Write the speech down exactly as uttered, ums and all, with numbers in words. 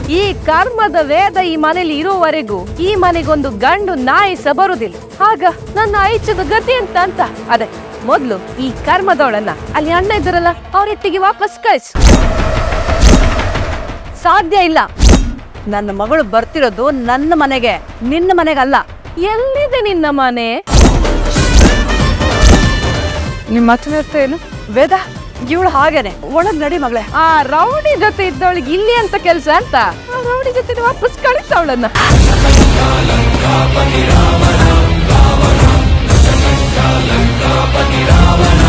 ಈ ಕರ್ಮದ ವೇದ ಈ ಮನೇಲಿ ಇರುವವರೆಗೂ ಈ ಮನೆಗೊಂದು ಗಂಡು ನಾಯಿ ಸ ಬರುದಿಲ್ಲ. ಆಗ ನನ್ನ ಐಚ್ಛದ ಗತಿ ಅಂತ ಅಂತ ಅದೇ ಮೊದ್ಲು ಈ ಕರ್ಮದವಳನ್ನ ಅಲ್ಲಿ ಅಣ್ಣ ಇದ್ದಾರಲ್ಲ ಅವರೆಟ್ಟಿಗೆ ವಾಪಸ್ ಕಳಿಸು. ಸಾಧ್ಯ ಇಲ್ಲ. ನನ್ನ ಮಗಳು ಬರ್ತಿರೋದು ನನ್ನ ಮನೆಗೆ, ನಿನ್ನ ಮನೆಗಲ್ಲ. ಎಲ್ಲಿದೆ ನಿನ್ನ ಮನೆ? ನಿಮ್ಮ ಮಾತಿನ ಅರ್ಥ ಏನು? ವೇದ ಇವಳು ಹಾಗೇನೆ ಒಳಗ್ ನಡಿ ಮಗಳೇ. ಆ ರೌಡಿ ಜೊತೆ ಇದ್ದವಳಿಗೆ ಇಲ್ಲಿ ಅಂತ ಕೆಲ್ಸ ಅಂತ ಆ ರೌಡಿ ಜೊತೆ ವಾಪಸ್ ಕಳಿಸ್ತಾವಳನ್ನ. ರಾವಣ